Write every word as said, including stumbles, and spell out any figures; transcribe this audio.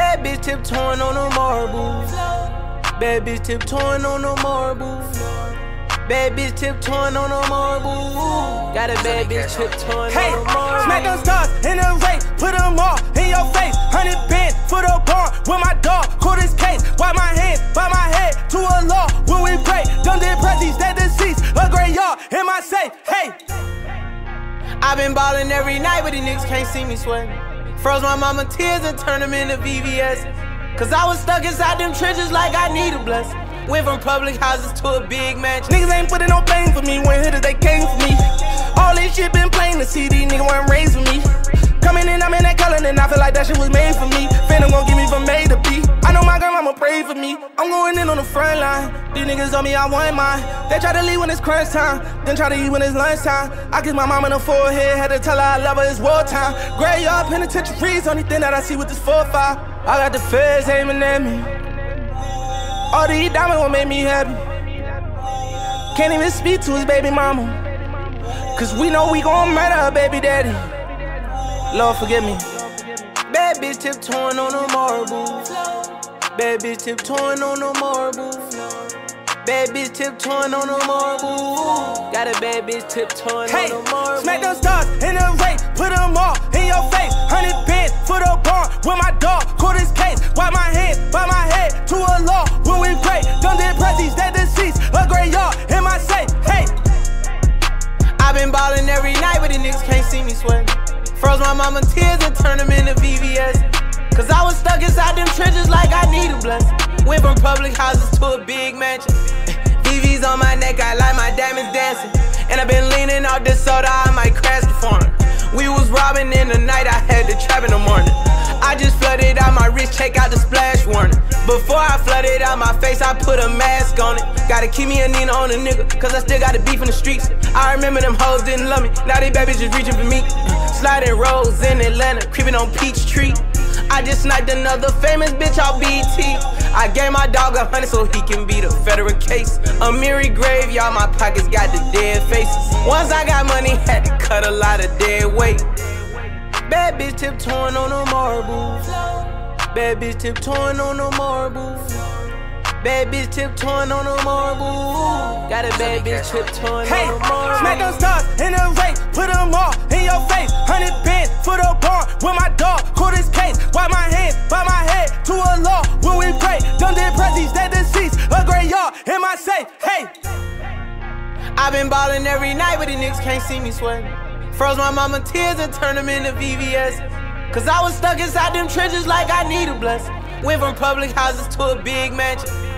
Bad bitch tiptoeing on the marbles. Bad bitch tiptoeing on the marbles. Bad bitch tiptoeing on the marbles. Got a bad bitch tiptoeing Hey, on the marbles. smack them stars in the race, put them all in your face. Hundred bands for the bar with my dog. Call this case, wipe my hands, bow my head to a law. When we pray, them dead prezzies, that deceased, a graveyard in my safe. Hey, I been ballin' every night, but these niggas can't see me sweating. Froze my mama tears and turned them into V V S. Cause I was stuck inside them trenches like I need a blessing. Went from public houses to a big mansion. niggas ain't putting no blame for me when hitters they came for me. All this shit been plain to see, these niggas weren't raised for me. Coming in, I'm in that color, and I feel like that shit was made for me. Phantom gon' give me from A to B. I know my grandmama prayed for me. I'm going in on the front line. These niggas on me, I want mine. They try to leave when it's crunch time, then try to eat when it's lunchtime. I kiss my mom in the forehead, had to tell her I love her, it's wartime. Graveyard penitentiaries, only thing that I see with this four five. I got the feds aiming at me. All these diamonds won't make me happy. Can't even speak to his baby mama, cause we know we gon' murder her baby daddy. Lord forgive me. Bad bitch tiptoeing on the marbles. Bad bitch tiptoeing on the marbles. Bad bitch tiptoeing on the marbles. Got a bad bitch tiptoeing Hey, on the marbles. smack them stars in the race, put them all in your face. Hundred bands for the bar with my dog. Call this case, wipe my hands, bow my head to a law. When we pray, them dead prezzies, that deceased, a graveyard in my safe. Hey, I been ballin' every night, but these niggas can't see me sweating. Froze my mama tears and turned them into V V S. Cause I was stuck inside them trenches like I need a blessing. Went from public houses to a big mansion. V V's on my neck, I like my diamonds dancing. And I been leaning off this soda, I might crash the foreign. We was robbing in the night, I had to trap in the morning. I just flooded out my wrist, check out the splash warning. Before I flooded out my face, I put a mask on it. Gotta keep me a Nina on a nigga, cause I still got the beef in the streets. I remember them hoes didn't love me, now they babies just reaching for me. Sliding roads in Atlanta, creeping on Peachtree. I just sniped another famous bitch off B T. I gave my dog a hundred so he can beat a federal case. A Mary graveyard, my pockets got the dead faces. Once I got money, had to cut a lot of dead weight. Bad bitch tiptoeing on the marbles. Bad bitch tiptoeing on the marbles. Bad bitch tiptoeing on the marbles. Got a bad bitch tiptoeing hey, on the marbles. smack them stars in the race, put them all in your face. Hundred bands for the bar with my dog. Call this case, wipe my hands, bow my head to a law. When we pray, them dead prezzies, that deceased, a graveyard in my safe. Hey, I been ballin' every night, but these niggas can't see me sweating. Froze my mama tears and turned them into V V S. Cause I was stuck inside them trenches like I need a blessing. Went from public houses to a big mansion.